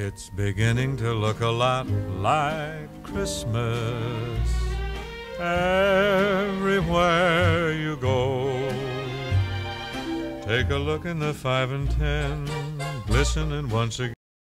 It's beginning to look a lot like Christmas everywhere you go. Take a look in the 5 and 10, glistening once again.